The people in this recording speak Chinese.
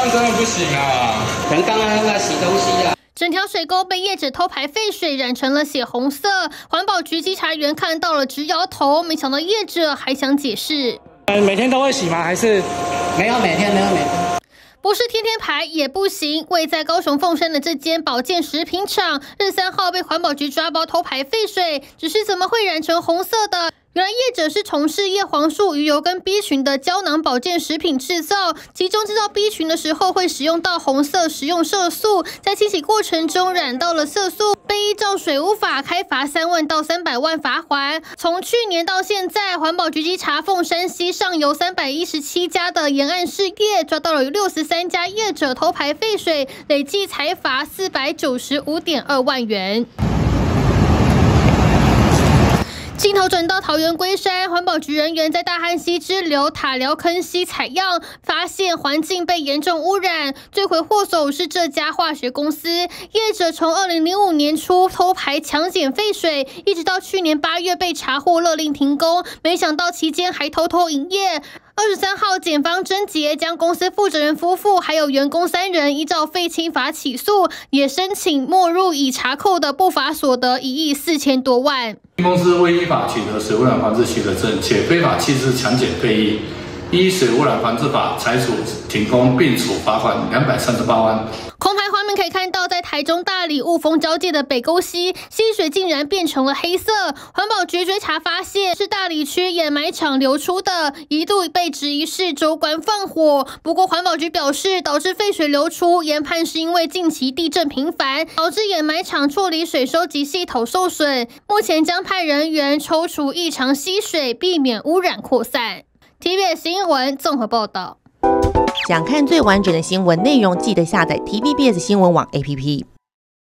样真的不行啊！ 可能刚刚在洗东西啊。 整条水沟被业者偷排废水染成了血红色，环保局稽查员看到了直摇头，没想到业者还想解释。 每天都会洗吗？还是没有每天？ 不是天天排也不行。位在高雄凤山的这间保健食品厂，日3号被环保局抓包偷排废水，只是怎么会染成红色的？原来业者是从事叶黄素、鱼油跟 B 群的胶囊保健食品制造，其中制造 B 群的时候会使用到红色食用色素，在清洗过程中染到了色素，被依照水污法开罚3万到300万罚锾。从去年到现在，环保局稽查凤山西上游317家的沿岸事业，抓到了有63家业者偷排废水，累计裁罚495.2万元。镜头转到桃园龟山，环保局人员在大汉溪支流塔寮坑溪采样，发现环境被严重污染，罪魁祸首是这家化学公司。业者从2005年初偷排强碱废水，一直到去年8月被查获勒令停工，没想到期间还偷偷营业。23号，检方侦结，将公司负责人夫妇还有员工3人依照废清法起诉，也申请没入已查扣的不法所得1亿4000多万。 公司未依法取得水污染防治许可证，且非法弃置强碱废液，依水污染防治法裁处停工，并处罚款238万。 空拍画面可以看到，在台中大里雾峰交界的北沟溪，溪水竟然变成了黑色。环保局追查发现，是大里区掩埋场流出的，一度被质疑是州官放火。不过环保局表示，导致废水流出，研判是因为近期地震频繁，导致掩埋场处理水收集系统受损。目前将派人员抽除异常溪水，避免污染扩散。TVBS 新闻综合报道。 想看最完整的新闻内容，记得下载 TVBS 新闻网 APP。